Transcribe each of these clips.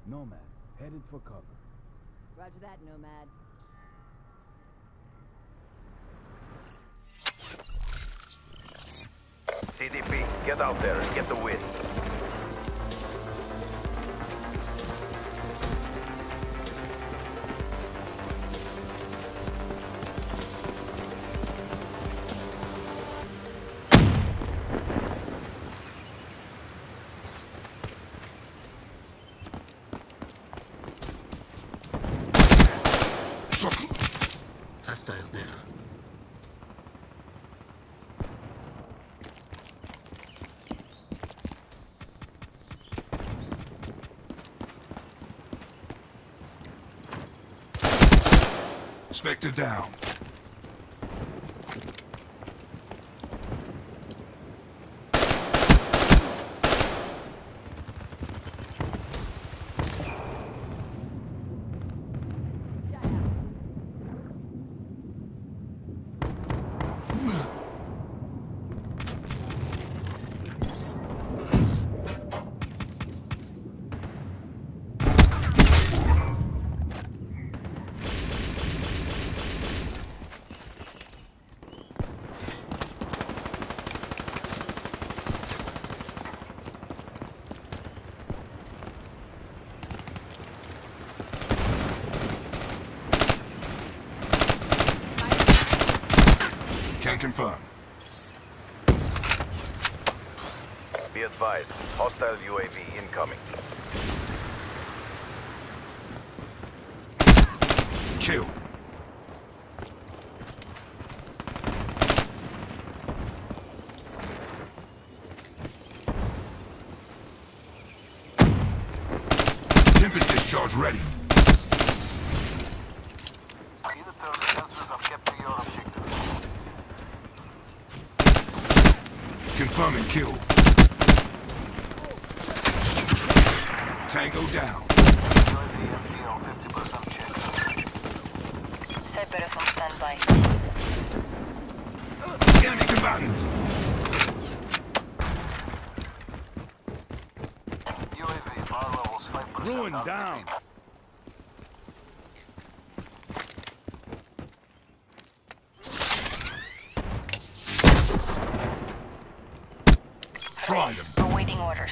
Nomad, headed for cover. Roger that, Nomad. CDP, get out there and get the win. Hostile there. Spectre down. Can confirm. Be advised, hostile UAV incoming. Kill. Tempest discharge ready. Confirming kill. Tango down. Cerberus on standby. Enemy combatants. UAV power levels 5%. Ruin down. Fry them. Awaiting orders.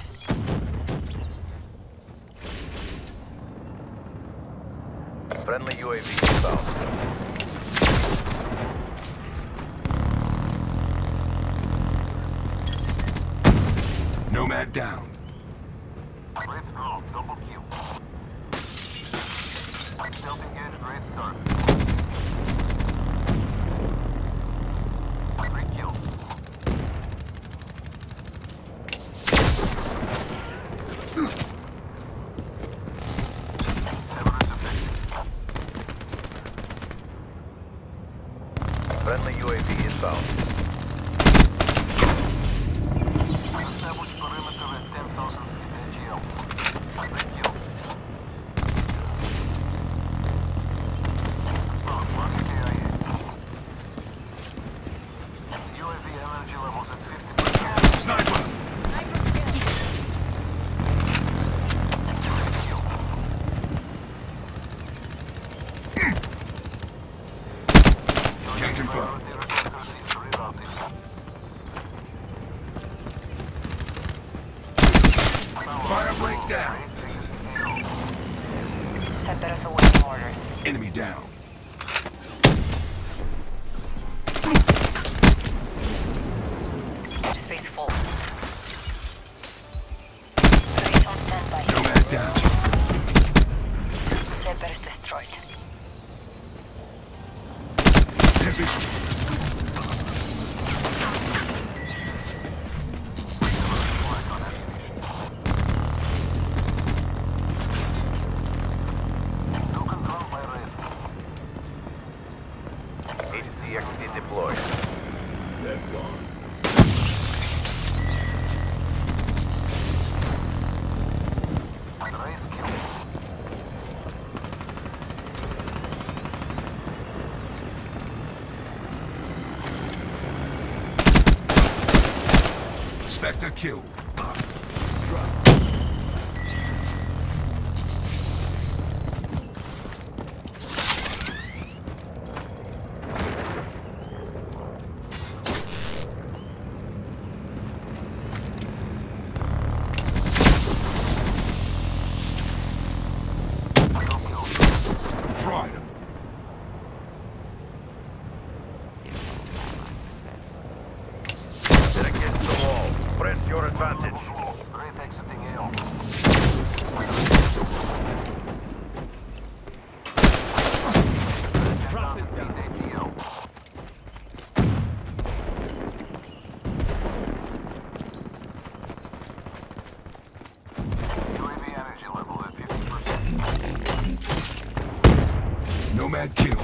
Friendly UAV inbound. Nomad down. Wraith drone, double kill. Stealth engaged, Wraith target. 3 kills. Friendly UAV inbound. Establish perimeter at 10,000 feet AGL. 3 kills. One KIA. UAV energy levels at 50%. Sniper. Kill. Can confirm. Priority request received. Rerouting. Fire break down. Cerberus awaiting orders. Enemy down. Space full. Wraith on standby. Nomad down. Cerberus destroyed. Tempest. No confirmed by Wraith. HCXD deployed. They're gone. Wraith kill. Spectre kill. Fried him. They're against the wall. Press your advantage. Wraith exiting AO. Profit down. ATL. UAV energy level at 50%. Nomad kill.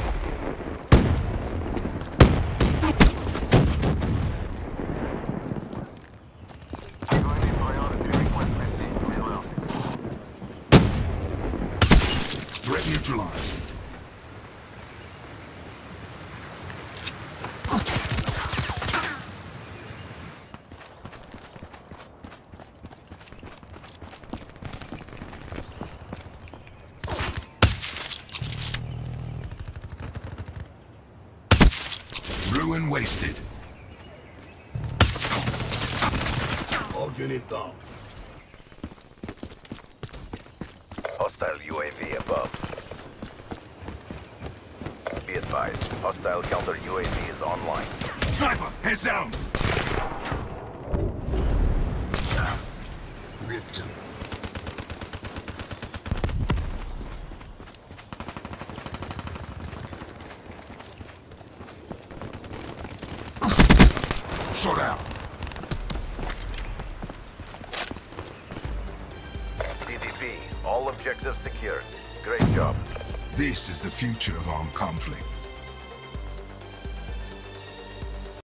UAV priority request received. Reload. Threat neutralized. Ruin wasted. All unit down. Hostile UAV above. Be advised, hostile counter UAV is online. Sniper, heads down. Ripped him. Shot out. CDP, all objectives secured. Great job. This is the future of armed conflict.